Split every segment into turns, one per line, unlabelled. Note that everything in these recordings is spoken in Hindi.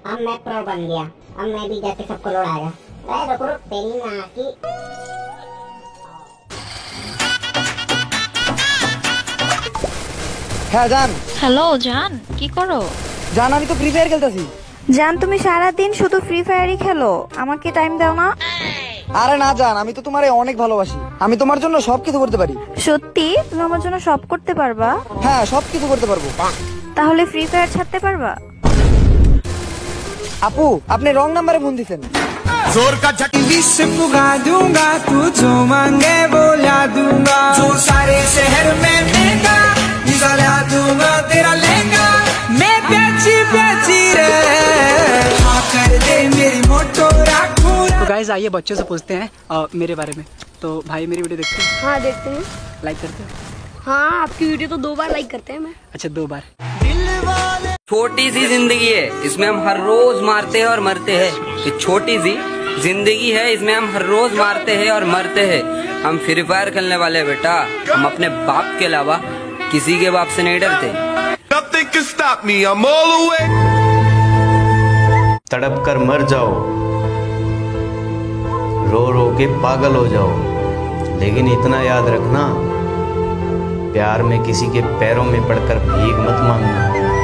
अब मैं प्रो बन गया, अब मैं भी जाके सबको लौड़ाएगा। अरे रुक रुक, तेरी माँ की।
হ্যাঁ জান।
হ্যালো জান, কি করো?
জান আমি তো ফ্রি ফায়ার খেলতেছি।
জান তুমি সারা দিন শুধু ফ্রি ফায়ারই খেলো, আমাকে টাইম দাও না।
আরে না জান, আমি তো তোমারে অনেক ভালোবাসি, আমি তোমার জন্য সবকিছু করতে পারি।
সত্যি তুমি আমার জন্য সব করতে পারবা?
হ্যাঁ সবকিছু করতে পারবো।
তাহলে ফ্রি ফায়ার ছাড়তে পারবা?
আপু আপনি রং নাম্বারে ফোন দিছেন।
जोर का झटका विश पुगा दूंगा, तू जो मांगे वो ला दूंगा, जो सारे शहर में महंगा निकाला दूंगा तेरा लहंगा, मैं बेची बेची रे हाँ कर दे मेरी मोटो राखू।
तो गाइस आइए बच्चों से पूछते हैं मेरे बारे में। तो भाई मेरी वीडियो देखते हैं?
हाँ देखते हैं।
लाइक करते हैं?
हाँ आपकी वीडियो तो 2 बार लाइक करते हैं मैं।
अच्छा 2 बार।
छोटी सी जिंदगी है, इसमें हम हर रोज मारते हैं और मरते हैं। ये छोटी सी जिंदगी है, इसमें हम हर रोज मारते हैं और मरते हैं। हम फ्री फायर खेलने वाले बेटा, हम अपने बाप के अलावा किसी के बाप से नहीं डरते।
Nothing can stop me, I'm all the way।
तड़प कर मर जाओ, रो रो के पागल हो जाओ, लेकिन इतना याद रखना, प्यार में किसी के पैरों में पड़कर भीख मत मांगना।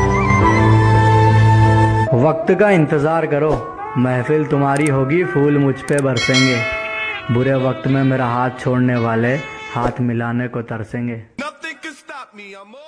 वक्त का इंतजार करो, महफिल तुम्हारी होगी, फूल मुझ पे बरसेंगे, बुरे वक्त में मेरा हाथ छोड़ने वाले हाथ मिलाने को तरसेंगे।
Nothing can stop me, I'm all